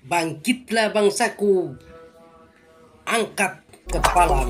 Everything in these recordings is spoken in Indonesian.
Bangkitlah bangsaku, angkat kepalamu.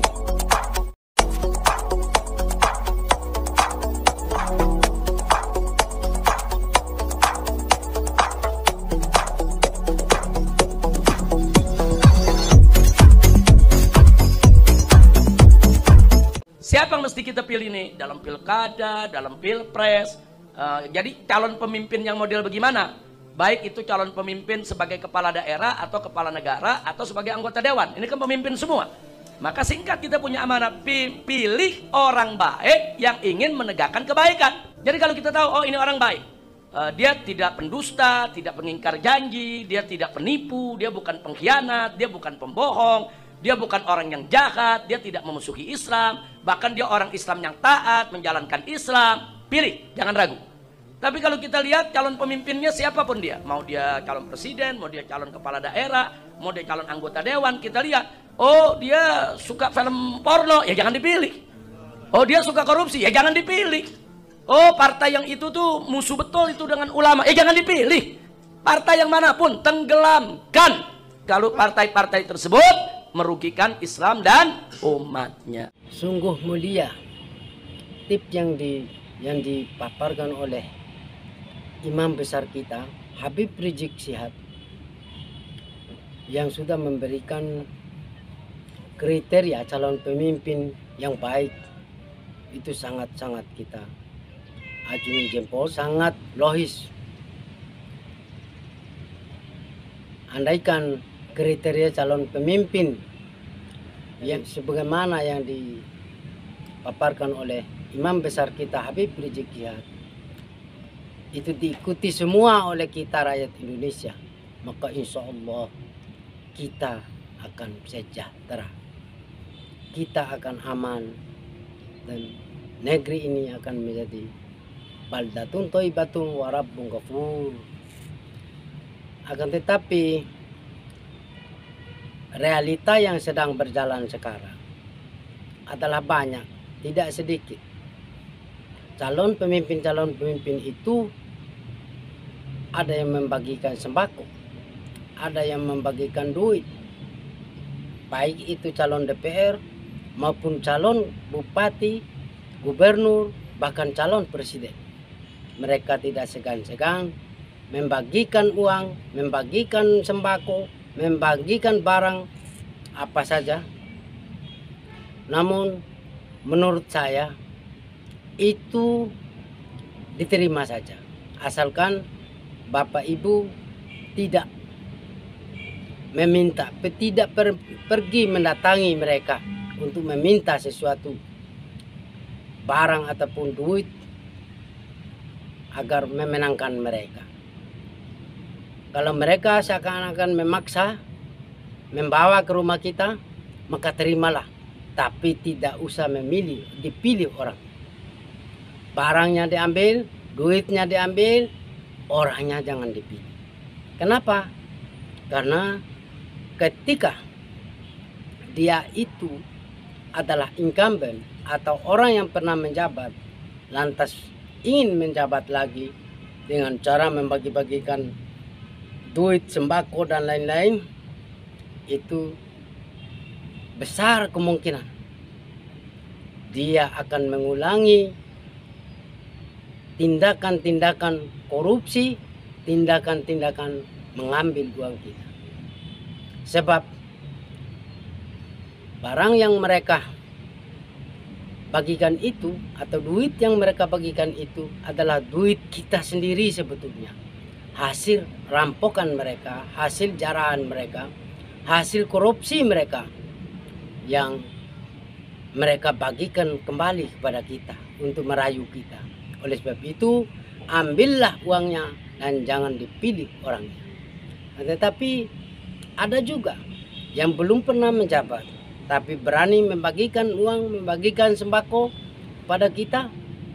Siapa yang mesti kita pilih nih? Dalam pilkada, dalam pilpres. Jadi calon pemimpin yang model bagaimana? Baik itu calon pemimpin sebagai kepala daerah atau kepala negara atau sebagai anggota dewan. Ini kan pemimpin semua. Maka singkat kita punya amanah, pilih orang baik yang ingin menegakkan kebaikan. Jadi kalau kita tahu, oh ini orang baik, dia tidak pendusta, tidak pengingkar janji, dia tidak penipu, dia bukan pengkhianat, dia bukan pembohong, dia bukan orang yang jahat, dia tidak memusuhi Islam, bahkan dia orang Islam yang taat, menjalankan Islam. Pilih, jangan ragu. Tapi kalau kita lihat calon pemimpinnya siapapun dia, mau dia calon presiden, mau dia calon kepala daerah, mau dia calon anggota dewan, kita lihat, oh dia suka film porno, ya jangan dipilih. Oh dia suka korupsi, ya jangan dipilih. Oh partai yang itu tuh musuh betul itu dengan ulama, ya jangan dipilih. Partai yang manapun tenggelamkan kalau partai-partai tersebut merugikan Islam dan umatnya. Sungguh mulia tips yang dipaparkan oleh Imam besar kita Habib Rizik Syihab yang sudah memberikan kriteria calon pemimpin yang baik. Itu sangat-sangat kita acungi jempol, sangat logis. Andaikan kriteria calon pemimpin yang sebagaimana yang dipaparkan oleh Imam besar kita Habib Rizik Syihab itu diikuti semua oleh kita rakyat Indonesia, maka insya Allah kita akan sejahtera, kita akan aman, dan negeri ini akan menjadi baldatun thayyibatun wa rabbun ghafur. Akan tetapi realita yang sedang berjalan sekarang adalah banyak, tidak sedikit. Calon pemimpin itu ada yang membagikan sembako, ada yang membagikan duit, baik itu calon DPR maupun calon bupati, gubernur, bahkan calon presiden. Mereka tidak segan-segan membagikan uang, membagikan sembako, membagikan barang apa saja. Namun menurut saya itu diterima saja, asalkan Bapak Ibu tidak meminta, tidak pergi mendatangi mereka untuk meminta sesuatu barang ataupun duit agar memenangkan mereka. Kalau mereka seakan-akan memaksa membawa ke rumah kita, maka terimalah, tapi tidak usah dipilih orang. Barangnya diambil, duitnya diambil, orangnya jangan dipilih. Kenapa? Karena ketika dia itu adalah incumbent atau orang yang pernah menjabat, lantas ingin menjabat lagi dengan cara membagi-bagikan duit, sembako, dan lain-lain, itu besar kemungkinan dia akan mengulangi tindakan-tindakan korupsi, tindakan-tindakan mengambil uang kita. Sebab barang yang mereka bagikan itu atau duit yang mereka bagikan itu adalah duit kita sendiri sebetulnya. Hasil rampokan mereka, hasil jarahan mereka, hasil korupsi mereka yang mereka bagikan kembali kepada kita untuk merayu kita. Oleh sebab itu, ambillah uangnya dan jangan dipilih orangnya. Tetapi ada juga yang belum pernah menjabat, tapi berani membagikan uang, membagikan sembako pada kita.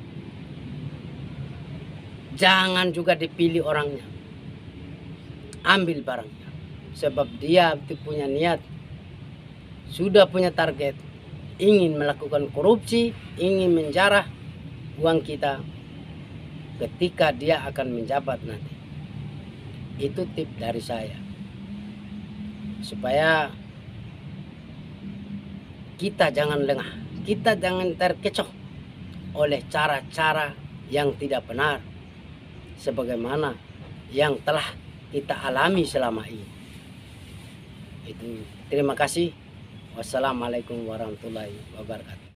Jangan juga dipilih orangnya. Ambil barangnya. Sebab dia punya niat, sudah punya target, ingin melakukan korupsi, ingin menjarah uang kita ketika dia akan menjabat nanti. Itu tip dari saya. supaya kita jangan lengah, kita jangan terkecoh oleh cara-cara yang tidak benar sebagaimana yang telah kita alami selama ini. Itu terima kasih. Wassalamualaikum warahmatullahi wabarakatuh.